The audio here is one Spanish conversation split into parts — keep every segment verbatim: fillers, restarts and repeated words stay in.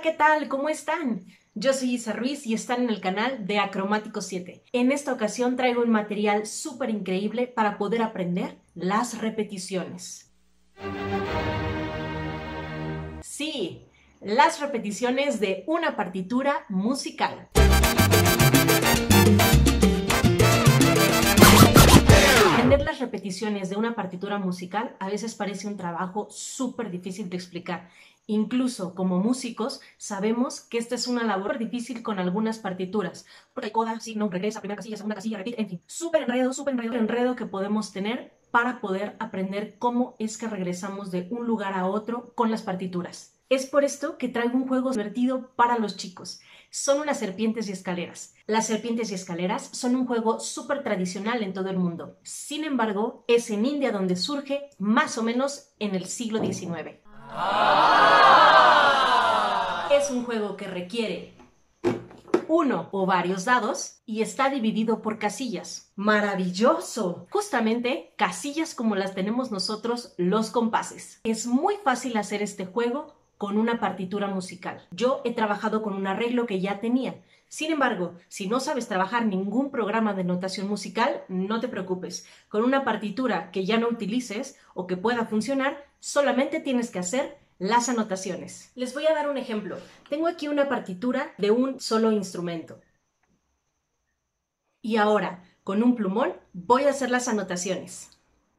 ¿qué tal? ¿Cómo están? Yo soy Isa Ruiz y están en el canal de Acromático siete. En esta ocasión traigo un material súper increíble para poder aprender las repeticiones. Sí, las repeticiones de una partitura musical. Aprender las repeticiones de una partitura musical a veces parece un trabajo súper difícil de explicar. Incluso como músicos sabemos que esta es una labor difícil con algunas partituras. Porque hay coda, signo, regresa, primera casilla, segunda casilla, repite, en fin. Súper enredo, súper enredo, enredo que podemos tener para poder aprender cómo es que regresamos de un lugar a otro con las partituras. Es por esto que traigo un juego divertido para los chicos. Son unas serpientes y escaleras. Las serpientes y escaleras son un juego súper tradicional en todo el mundo. Sin embargo, es en India donde surge más o menos en el siglo diecinueve. Es un juego que requiere uno o varios dados y está dividido por casillas. ¡Maravilloso! Justamente casillas como las tenemos nosotros los compases. Es muy fácil hacer este juego con una partitura musical. Yo he trabajado con un arreglo que ya tenía. Sin embargo, si no sabes trabajar ningún programa de notación musical, no te preocupes. Con una partitura que ya no utilices o que pueda funcionar, solamente tienes que hacer las anotaciones. Les voy a dar un ejemplo. Tengo aquí una partitura de un solo instrumento. Y ahora, con un plumón, voy a hacer las anotaciones.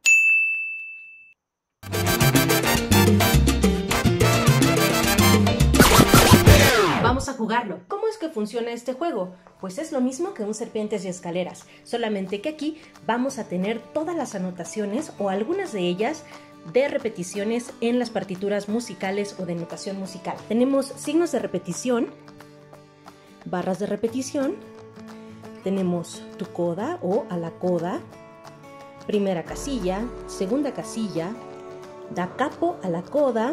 Vamos a jugarlo. ¿Cómo es que funciona este juego? Pues es lo mismo que un serpientes y escaleras, solamente que aquí vamos a tener todas las anotaciones o algunas de ellas de repeticiones en las partituras musicales o de notación musical. Tenemos signos de repetición, barras de repetición, tenemos tu coda o a la coda, primera casilla, segunda casilla, da capo a la coda,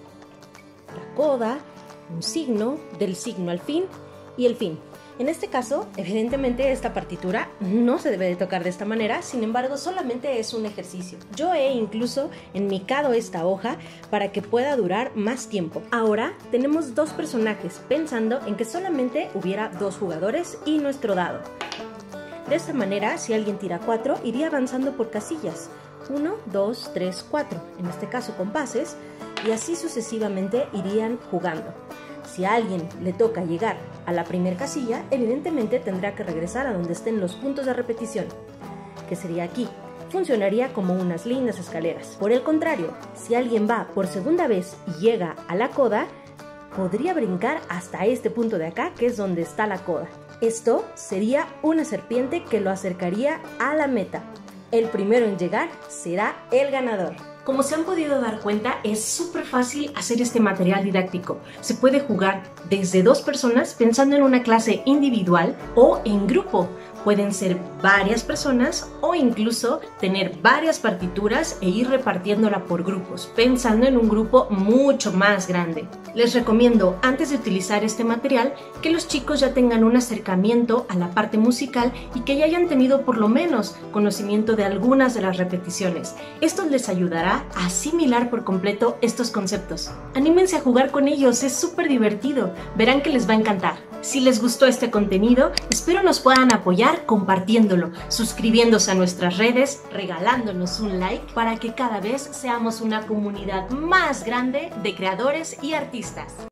la coda, un signo, del signo al fin y el fin. En este caso, evidentemente esta partitura no se debe de tocar de esta manera, sin embargo solamente es un ejercicio. Yo he incluso enmicado esta hoja para que pueda durar más tiempo. Ahora tenemos dos personajes, pensando en que solamente hubiera dos jugadores y nuestro dado. De esta manera, si alguien tira cuatro, iría avanzando por casillas. uno, dos, tres, cuatro, en este caso compases, y así sucesivamente irían jugando. Si a alguien le toca llegar a la primera casilla, evidentemente tendrá que regresar a donde estén los puntos de repetición, que sería aquí. Funcionaría como unas lindas escaleras. Por el contrario, si alguien va por segunda vez y llega a la coda, podría brincar hasta este punto de acá, que es donde está la coda. Esto sería una serpiente que lo acercaría a la meta. El primero en llegar será el ganador. Como se han podido dar cuenta, es súper fácil hacer este material didáctico. Se puede jugar desde dos personas pensando en una clase individual o en grupo. Pueden ser varias personas o incluso tener varias partituras e ir repartiéndola por grupos, pensando en un grupo mucho más grande. Les recomiendo, antes de utilizar este material, que los chicos ya tengan un acercamiento a la parte musical y que ya hayan tenido por lo menos conocimiento de algunas de las repeticiones. Esto les ayudará a asimilar por completo estos conceptos. Anímense a jugar con ellos, es súper divertido. Verán que les va a encantar. Si les gustó este contenido, espero nos puedan apoyar compartiéndolo, suscribiéndose a nuestras redes, regalándonos un like para que cada vez seamos una comunidad más grande de creadores y artistas.